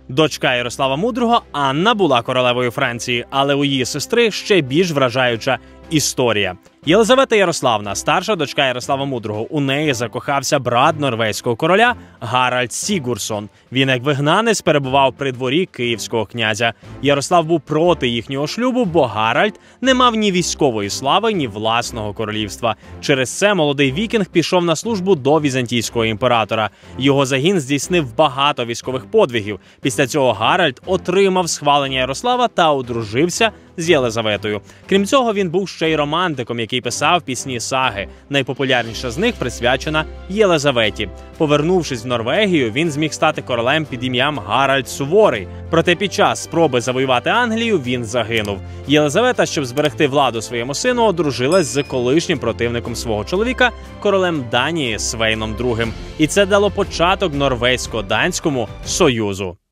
Дочка Ярослава Мудрого Анна була королевою Франції, але у її сестри ще більш вражаюча історія. Єлизавета Ярославна, старша дочка Ярослава Мудрого, у неї закохався брат норвезького короля Гаральд Сігурсон. Він як вигнанець перебував при дворі київського князя. Ярослав був проти їхнього шлюбу, бо Гаральд не мав ні військової слави, ні власного королівства. Через це молодий вікінг пішов на службу до візантійського імператора. Його загін здійснив багато військових подвигів. Після цього Гаральд отримав схвалення Ярослава та одружився з Єлизаветою. Крім цього, він був ще й романтиком, який писав пісні-саги. Найпопулярніша з них присвячена Єлизаветі. Повернувшись в Норвегію, він зміг стати королем під ім'ям Гаральд Суворий. Проте під час спроби завоювати Англію він загинув. Єлизавета, щоб зберегти владу своєму сину, одружилась з колишнім противником свого чоловіка, королем Данії Свейном II. І це дало початок Норвезько-данському союзу.